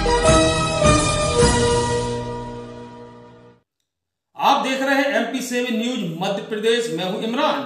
आप देख रहे हैं MP7 न्यूज मध्य प्रदेश। मैं हूं इमरान।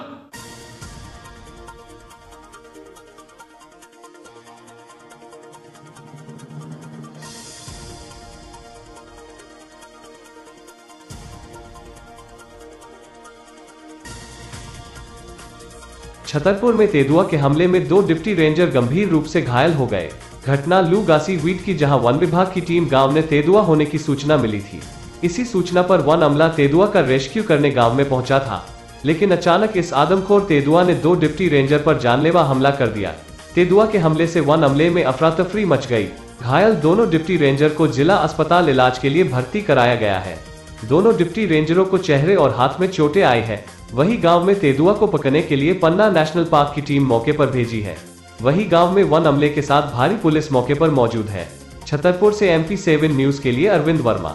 छतरपुर में तेंदुआ के हमले में 2 डिप्टी रेंजर गंभीर रूप से घायल हो गए। घटना लूगासी वीट की, जहां वन विभाग की टीम गांव में तेंदुआ होने की सूचना मिली थी। इसी सूचना पर वन अमला तेंदुआ का रेस्क्यू करने गांव में पहुंचा था, लेकिन अचानक इस आदमखोर तेंदुआ ने 2 डिप्टी रेंजर पर जानलेवा हमला कर दिया। तेंदुआ के हमले से वन अमले में अफरा तफरी मच गई। घायल दोनों डिप्टी रेंजर को जिला अस्पताल इलाज के लिए भर्ती कराया गया है। दोनों डिप्टी रेंजरों को चेहरे और हाथ में चोटें आई है। वही गांव में तेंदुआ को पकड़ने के लिए पन्ना नेशनल पार्क की टीम मौके पर भेजी है। वही गांव में वन अमले के साथ भारी पुलिस मौके पर मौजूद है। छतरपुर से MP7 न्यूज के लिए अरविंद वर्मा।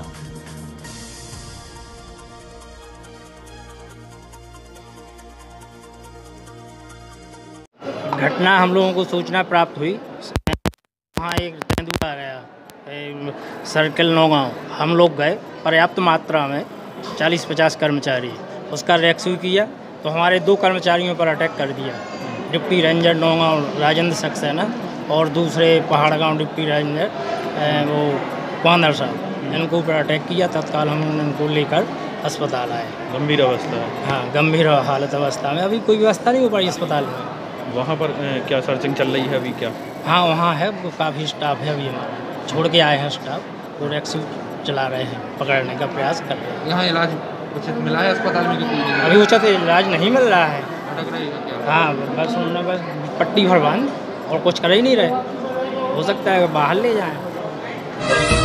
घटना हम लोगों को सूचना प्राप्त हुई, वहाँ एक तेंदुआ आ गया सर्किल नौगांव। हम लोग गए, पर्याप्त मात्रा में 40-50 कर्मचारी, उसका रेस्क्यू किया तो हमारे 2 कर्मचारियों पर अटैक कर दिया। डिप्टी रेंजर नौगांव राजेंद्र सक्सेना और दूसरे पहाड़ गांव डिप्टी रेंजर वो पांदर साहब, इनको ऊपर अटैक किया। तत्काल हम उनको लेकर अस्पताल आए। गंभीर अवस्था है? हाँ, गंभीर हालत अवस्था में, अभी कोई व्यवस्था नहीं हो पाई अस्पताल में। वहाँ पर क्या सर्चिंग चल रही है अभी क्या? हाँ, वहाँ है, काफ़ी स्टाफ है। अभी हमारा छोड़ के आए हैं स्टाफ, वो रेस्क्यू चला रहे हैं, पकड़ने का प्रयास कर रहे हैं। यहाँ इलाज उचित मिला है अस्पताल में? अभी उचित इलाज नहीं मिल रहा है। अटक रहेगा क्या? हाँ, बस उन्होंने बस पट्टी भर बांध और कुछ कर ही नहीं रहे। हो सकता है बाहर ले जाएं।